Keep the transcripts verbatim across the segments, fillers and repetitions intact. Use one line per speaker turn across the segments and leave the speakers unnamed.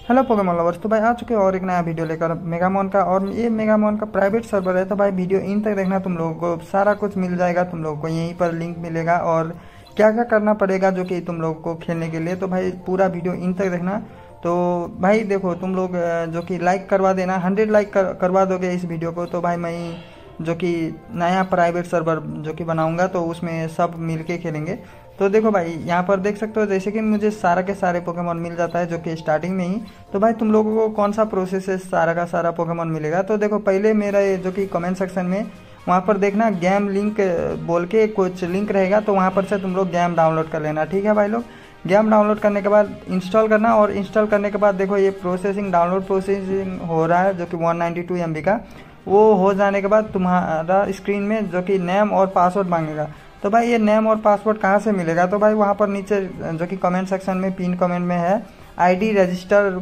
Hello Pokemon lovers, तो भाई आ चुके हैं और एक नया वीडियो लेकर मेगामॉन का। और ये मेगामॉन का प्राइवेट सर्वर है, तो भाई वीडियो इन तक देखना, तुम लोगों को सारा कुछ मिल जाएगा। तुम लोगों को यहीं पर लिंक मिलेगा और क्या क्या करना पड़ेगा जो कि तुम लोगों को खेलने के लिए। तो भाई पूरा वीडियो इन तक देखना। तो भाई देखो, तुम लोग जो कि लाइक करवा देना, हंड्रेड लाइक कर, करवा दोगे इस वीडियो को, तो भाई मैं जो कि नया प्राइवेट सर्वर जो कि बनाऊंगा तो उसमें सब मिलके खेलेंगे। तो देखो भाई, यहाँ पर देख सकते हो जैसे कि मुझे सारा के सारे पोकेमॉन मिल जाता है जो कि स्टार्टिंग में ही। तो भाई तुम लोगों को कौन सा प्रोसेस है सारा का सारा पोकेमॉन मिलेगा। तो देखो, पहले मेरा ये जो कि कमेंट सेक्शन में वहाँ पर देखना गेम लिंक बोल के कुछ लिंक रहेगा, तो वहाँ पर से तुम लोग गेम डाउनलोड कर लेना। ठीक है भाई लोग, गेम डाउनलोड करने के बाद इंस्टॉल करना, और इंस्टॉल करने के बाद देखो ये प्रोसेसिंग डाउनलोड प्रोसेसिंग हो रहा है जो कि one ninety two M B का। वो हो जाने के बाद तुम्हारा स्क्रीन में जो कि नेम और पासवर्ड मांगेगा। तो भाई ये नेम और पासवर्ड कहाँ से मिलेगा, तो भाई वहाँ पर नीचे जो कि कमेंट सेक्शन में पिन कमेंट में है आईडी रजिस्टर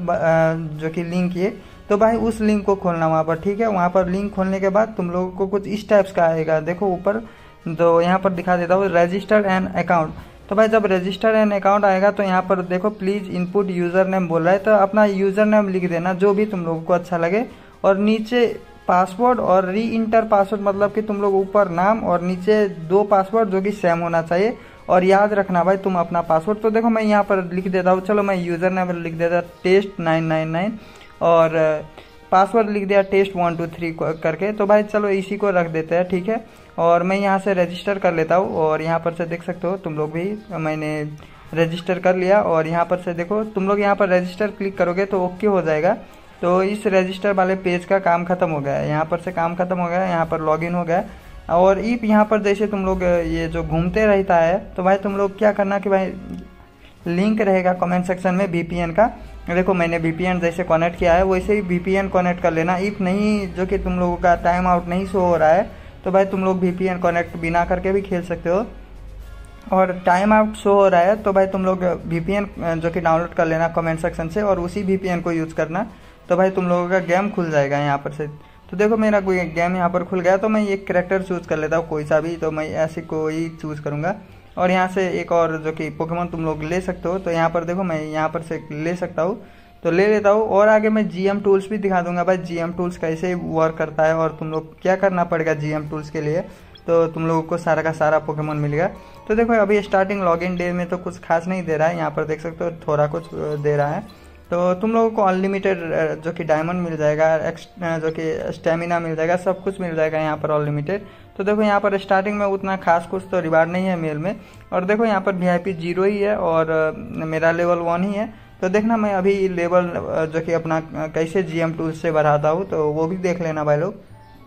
जो कि लिंक ये। तो भाई उस लिंक को खोलना वहाँ पर। ठीक है, वहाँ पर लिंक खोलने के बाद तुम लोगों को कुछ इस टाइप्स का आएगा। देखो ऊपर तो यहाँ पर दिखा देता हूँ रजिस्टर एन अकाउंट। तो भाई जब रजिस्टर एन अकाउंट आएगा तो यहाँ पर देखो प्लीज़ इनपुट यूज़र नेम बोल रहा है, तो अपना यूज़र नेम लिख देना जो भी तुम लोगों को अच्छा लगे। और नीचे पासवर्ड और री इंटर पासवर्ड, मतलब कि तुम लोग ऊपर नाम और नीचे दो पासवर्ड जो कि सेम होना चाहिए। और याद रखना भाई तुम अपना पासवर्ड। तो देखो मैं यहाँ पर लिख देता हूँ, चलो मैं यूज़र नेम लिख देता टेस्ट नाइन नाइन नाइन और पासवर्ड लिख दिया टेस्ट वन टू थ्री करके। तो भाई चलो इसी को रख देते हैं। ठीक है, और मैं यहाँ से रजिस्टर कर लेता हूँ, और यहाँ पर से देख सकते हो तुम लोग भी मैंने रजिस्टर कर लिया। और यहाँ पर से देखो तुम लोग यहाँ पर रजिस्टर क्लिक करोगे तो ओके हो जाएगा। तो इस रजिस्टर वाले पेज का काम खत्म हो गया है, यहाँ पर से काम खत्म हो गया है, यहाँ पर लॉगिन हो गया। और इफ यहाँ पर जैसे तुम लोग ये जो घूमते रहता है, तो भाई तुम लोग क्या करना कि भाई लिंक रहेगा कमेंट सेक्शन में वीपीएन का। देखो मैंने वीपीएन जैसे कनेक्ट किया है वैसे ही वीपीएन कनेक्ट कर लेना। इफ नहीं जो कि तुम लोगों का टाइम आउट नहीं शो हो रहा है तो भाई तुम लोग वीपीएन कनेक्ट बिना करके भी खेल सकते हो। और टाइम आउट शो हो रहा है तो भाई तुम लोग वीपीएन जो कि डाउनलोड कर लेना कमेंट सेक्शन से, और उसी वीपीएन को यूज़ करना। तो भाई तुम लोगों का गेम खुल जाएगा यहाँ पर से। तो देखो मेरा कोई गेम यहाँ पर खुल गया, तो मैं एक कैरेक्टर चूज़ कर लेता हूँ कोई सा भी। तो मैं ऐसे कोई चूज़ करूँगा, और यहाँ से एक और जो कि पोकेमॉन तुम लोग ले सकते हो। तो यहाँ पर देखो मैं यहाँ पर से ले सकता हूँ, तो ले लेता हूँ। और आगे मैं जीएम टूल्स भी दिखा दूंगा भाई, जीएम टूल्स कैसे वर्क करता है और तुम लोग क्या करना पड़ेगा जीएम टूल्स के लिए। तो तुम लोगों को सारा का सारा पोकेमॉन मिलेगा। तो देखो अभी स्टार्टिंग लॉगिन डे में तो कुछ खास नहीं दे रहा है, यहाँ पर देख सकते हो थोड़ा कुछ दे रहा है। तो तुम लोगों को अनलिमिटेड जो कि डायमंड मिल जाएगा, जो कि स्टेमिना मिल जाएगा, सब कुछ मिल जाएगा यहाँ पर अनलिमिटेड। तो देखो यहाँ पर स्टार्टिंग में उतना खास कुछ तो रिवार्ड नहीं है मेल में। और देखो यहाँ पर वीआईपी जीरो ही है और मेरा लेवल वन ही है। तो देखना मैं अभी लेवल जो कि अपना कैसे जीएम टूल्स से बढ़ाता हूँ, तो वो भी देख लेना भाई लोग।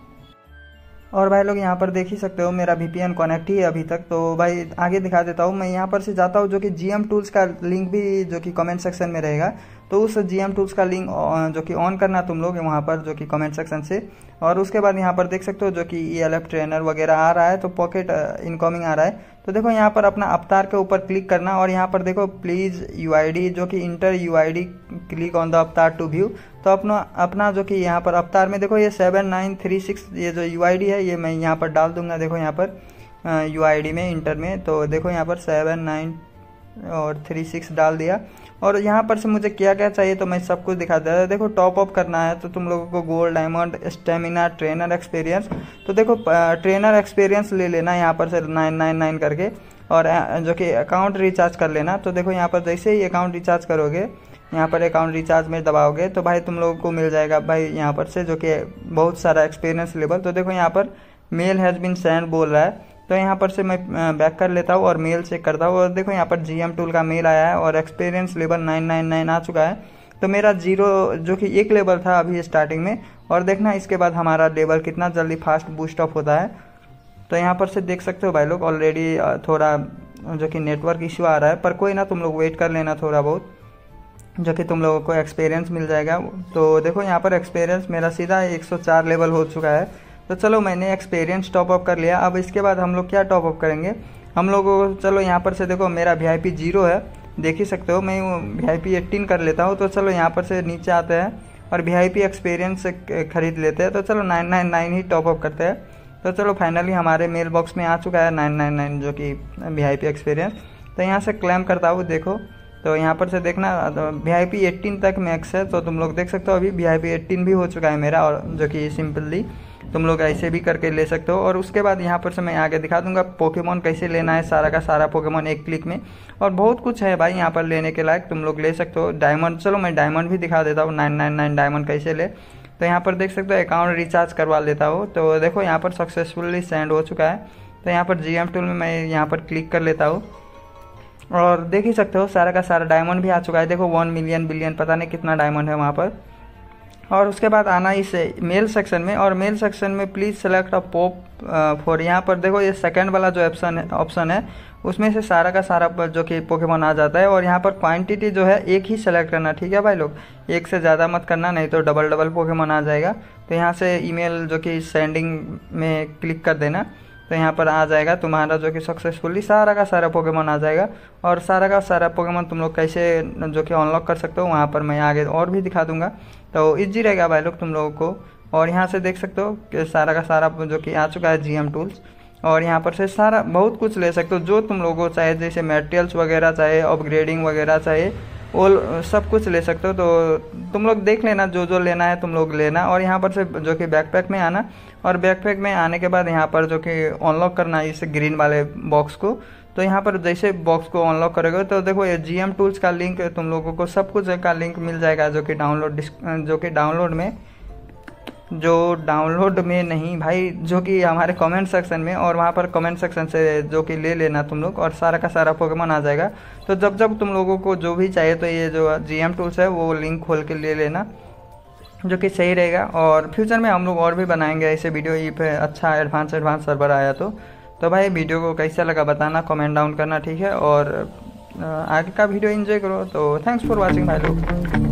और भाई लोग यहाँ पर देख ही सकते हो मेरा वीपीएन कनेक्ट ही है अभी तक। तो भाई आगे दिखा देता हूँ, मैं यहाँ पर से जाता हूँ जो कि जीएम टूल्स का लिंक भी जो कि कमेंट सेक्शन में रहेगा। तो उस जीएम टूल्स का लिंक जो कि ऑन करना तुम लोग वहाँ पर जो कि कमेंट सेक्शन से। और उसके बाद यहाँ पर देख सकते हो जो कि ईएलएफ ट्रेनर वगैरह आ रहा है, तो पॉकेट इनकमिंग आ रहा है। तो देखो यहाँ पर अपना अवतार के ऊपर क्लिक करना, और यहाँ पर देखो प्लीज़ यूआईडी जो कि enter UID click on the avatar to view. तो अपना अपना जो कि यहाँ पर अवतार में देखो ये सेवन नाइन थ्री सिक्स ये जो यूआईडी है ये मैं यहाँ पर डाल दूंगा। देखो यहाँ पर यूआईडी में इंटर में, तो देखो यहाँ पर सेवन नाइन और थ्री सिक्स डाल दिया। और यहाँ पर से मुझे क्या क्या चाहिए तो मैं सब कुछ दिखा देता। देखो टॉप अप करना है तो तुम लोगों को gold, diamond, stamina, trainer experience. तो देखो ट्रेनर एक्सपीरियंस ले लेना यहाँ पर से नाइन नाइन नाइन करके, और जो कि अकाउंट रिचार्ज कर लेना। तो देखो यहाँ पर जैसे ही अकाउंट रिचार्ज करोगे, यहाँ पर अकाउंट रिचार्ज में दबाओगे तो भाई तुम लोगों को मिल जाएगा भाई यहाँ पर से जो कि बहुत सारा एक्सपीरियंस लेवल। तो देखो यहाँ पर मेल हैज़ बीन सेंड बोल रहा है, तो यहाँ पर से मैं बैक कर लेता हूँ और मेल चेक करता हूँ। और देखो यहाँ पर जीएम टूल का मेल आया है और experience level nine nine nine आ चुका है। तो मेरा जीरो जो कि एक लेवल था अभी स्टार्टिंग में, और देखना इसके बाद हमारा लेवल कितना जल्दी फास्ट बूस्ट अप होता है। तो यहाँ पर से देख सकते हो भाई लोग ऑलरेडी थोड़ा जो कि नेटवर्क इशू आ रहा है, पर कोई ना तुम लोग वेट कर लेना थोड़ा बहुत, जो कि तुम लोगों को एक्सपीरियंस मिल जाएगा। तो देखो यहाँ पर एक्सपीरियंस मेरा सीधा एक सौ चार लेवल हो चुका है। तो चलो मैंने एक्सपीरियंस टॉप अप कर लिया। अब इसके बाद हम लोग क्या टॉप अप करेंगे हम लोग, चलो यहाँ पर से देखो मेरा वीआईपी जीरो है, देख ही सकते हो। मैं वीआईपी एटीन कर लेता हूँ। तो चलो यहाँ पर से नीचे आते हैं और वीआईपी एक्सपीरियंस खरीद लेते हैं। तो चलो नाइन नाइन नाइन ही टॉप अप करते हैं। तो चलो फाइनली हमारे मेल बॉक्स में आ चुका है नाइन नाइन नाइन जो कि वीआईपी एक्सपीरियंस। तो यहाँ से क्लेम करता हूँ, देखो तो यहाँ पर से देखना वी आई पी एट्टीन तक मैक्स है, तो तुम लोग देख सकते हो अभी वी आई पी एट्टीन भी हो चुका है मेरा, और जो कि सिंपली तुम लोग ऐसे भी करके ले सकते हो। और उसके बाद यहाँ पर से मैं आगे दिखा दूंगा पोकेमॉन कैसे लेना है, सारा का सारा पोकेमॉन एक क्लिक में, और बहुत कुछ है भाई यहाँ पर लेने के लायक, तुम लोग ले सकते हो। डायमंड, चलो मैं डायमंड भी दिखा देता हूँ, नाइन नाइन नाइन डायमंड कैसे ले। तो यहाँ पर देख सकते हो अकाउंट रिचार्ज करवा लेता हूँ, तो देखो यहाँ पर सक्सेसफुली सेंड हो चुका है। तो यहाँ पर जी एम टूल में मैं यहाँ पर क्लिक कर लेता हूँ, और देख ही सकते हो सारा का सारा डायमंड भी आ चुका है। देखो वन मिलियन बिलियन पता नहीं कितना डायमंड है वहाँ पर। और उसके बाद आना इस मेल सेक्शन में, और मेल सेक्शन में please select a pop for, यहाँ पर देखो ये सेकंड वाला जो ऑप्शन है ऑप्शन है उसमें से सारा का सारा जो कि पोकेमॉन आ जाता है। और यहाँ पर क्वांटिटी जो है एक ही सेलेक्ट करना, ठीक है भाई लोग, एक से ज़्यादा मत करना, नहीं तो डबल डबल पोकेमॉन आ जाएगा। तो यहाँ से ईमेल जो कि सेंडिंग में क्लिक कर देना, तो यहाँ पर आ जाएगा तुम्हारा जो कि सक्सेसफुली सारा का सारा पोकेमॉन आ जाएगा। और सारा का सारा पोकेमॉन तुम लोग कैसे जो कि अनलॉक कर सकते हो वहाँ पर मैं आगे और भी दिखा दूंगा, तो इजी रहेगा भाई लोग तुम लोगों को। और यहाँ से देख सकते हो कि सारा का सारा जो कि आ चुका है जी एम टूल्स, और यहाँ पर से सारा बहुत कुछ ले सकते हो जो तुम लोगों को चाहे, जैसे मटेरियल्स वगैरह चाहे, अपग्रेडिंग वगैरह चाहे, वो सब कुछ ले सकते हो। तो तुम लोग देख लेना जो जो लेना है तुम लोग लेना। और यहाँ पर से जो कि बैकपैक में आना, और बैकपैक में आने के बाद यहाँ पर जो कि अनलॉक करना है इस ग्रीन वाले बॉक्स को। तो यहाँ पर जैसे बॉक्स को अनलॉक करोगे तो देखो ये जी एम टूल्स का लिंक तुम लोगों को सब कुछ का लिंक मिल जाएगा, जो कि डाउनलोड जो कि डाउनलोड में जो डाउनलोड में नहीं भाई, जो कि हमारे कमेंट सेक्शन में, और वहाँ पर कमेंट सेक्शन से जो कि ले लेना तुम लोग, और सारा का सारा पोकेमॉन आ जाएगा। तो जब जब तुम लोगों को जो भी चाहिए तो ये जो जी एम टूल्स है वो लिंक खोल के ले लेना, जो कि सही रहेगा। और फ्यूचर में हम लोग और भी बनाएंगे ऐसे वीडियो, ये पे अच्छा एडवांस एडवांस सर्वर आया तो तो भाई वीडियो को कैसा लगा बताना, कमेंट डाउन करना, ठीक है। और आगे का वीडियो एंजॉय करो। तो थैंक्स फॉर वॉचिंग भाई लोग।